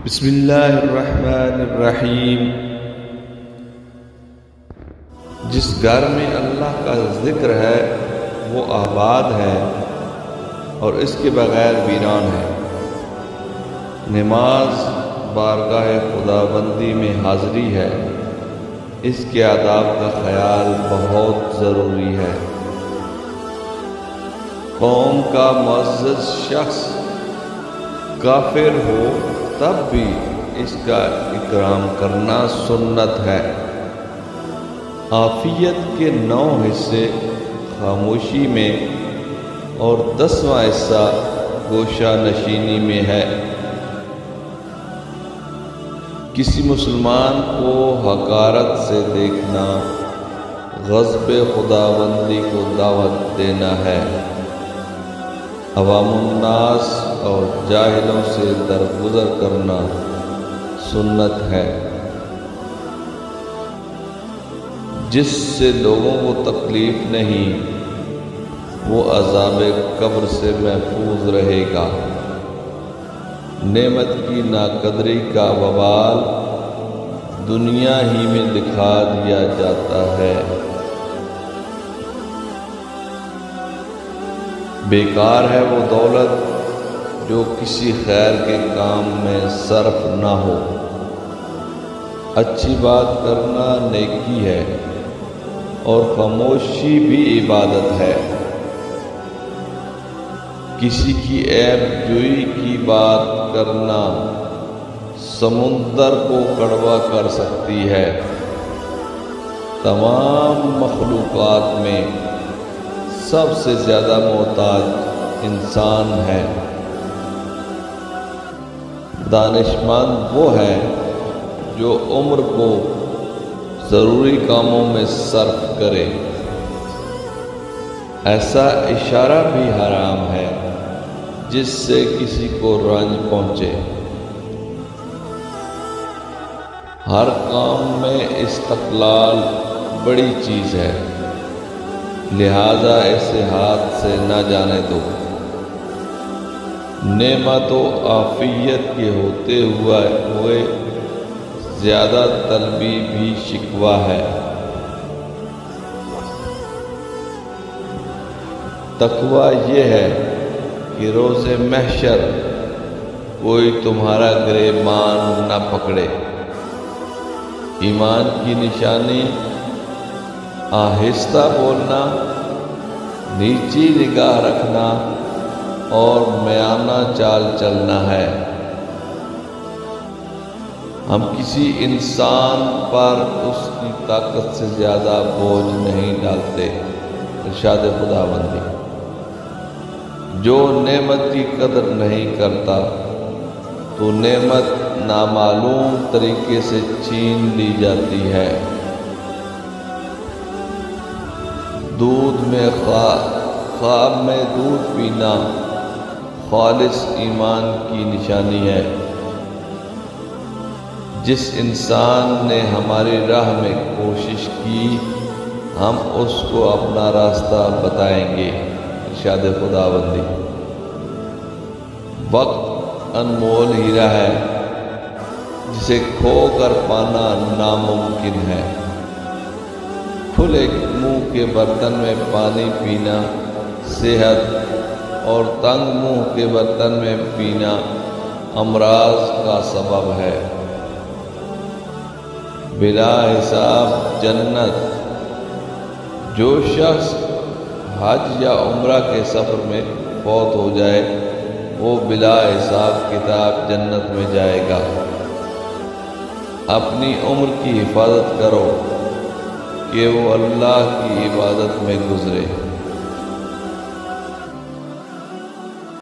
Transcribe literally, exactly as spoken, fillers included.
بسم اللہ الرحمن الرحیم۔ جس گھر میں اللہ کا ذکر ہے وہ آباد ہے اور اس کے بغیر ویران ہے۔ نماز بارگاہ خدا بندی میں حاضری ہے، اس کے آداب کا خیال بہت ضروری ہے۔ قوم کا معزز شخص کافر ہو تب بھی اس کا اکرام کرنا سنت ہے۔ عافیت کے نو حصے خاموشی میں اور دسواں حصہ گوشہ نشینی میں ہے۔ کسی مسلمان کو حقارت سے دیکھنا غضب خداوندی کو دعوت دینا ہے۔ عوام الناس اور جاہلوں سے درگزر کرنا سنت ہے۔ جس سے لوگوں کو تکلیف نہیں وہ عذاب قبر سے محفوظ رہے گا۔ نعمت کی ناقدری کا وبال دنیا ہی میں دکھا دیا جاتا ہے۔ بیکار ہے وہ دولت جو کسی خیر کے کام میں صرف نہ ہو۔ اچھی بات کرنا نیکی ہے اور خاموشی بھی عبادت ہے۔ کسی کی عیب جوئی کی بات کرنا سمندر کو کڑوا کر سکتی ہے۔ تمام مخلوقات میں سب سے زیادہ محتاج انسان ہے۔ دانشمند وہ ہے جو عمر کو ضروری کاموں میں صرف کرے۔ ایسا اشارہ بھی حرام ہے جس سے کسی کو رنج پہنچے۔ ہر کام میں استقلال بڑی چیز ہے، لہذا اسے ہاتھ سے نہ جانے دو۔ نعمت و عافیت کے ہوتے ہوئے زیادہ طلبی بھی شکوہ ہے۔ تقویٰ یہ ہے کہ روز محشر کوئی تمہارا گریبان نہ پکڑے۔ ایمان کی نشانی آہستہ بولنا، نیچی نگاہ رکھنا اور میانہ چال چلنا ہے۔ ہم کسی انسان پر اس کی طاقت سے زیادہ بوجھ نہیں ڈالتے۔ ارشاد خداوندی۔ جو نعمت کی قدر نہیں کرتا تو نعمت نامعلوم طریقے سے چھین لی جاتی ہے۔ دودھ میں خواب میں دودھ پینا خالص ایمان کی نشانی ہے۔ جس انسان نے ہماری راہ میں کوشش کی ہم اس کو اپنا راستہ بتائیں گے۔ ارشاد خداوندی۔ وقت انمول ہیرا ہے جسے کھو کر پانا ناممکن ہے۔ کھلے منہ کے برتن میں پانی پینا صحت اور تنگ منہ کے برتن میں پینا امراض کا سبب ہے۔ بلا حساب جنت۔ جو شخص حج یا عمرہ کے سفر میں فوت ہو جائے وہ بلا حساب کتاب جنت میں جائے گا۔ اپنی عمر کی حفاظت کرو کہ وہ اللہ کی عبادت میں گزرے۔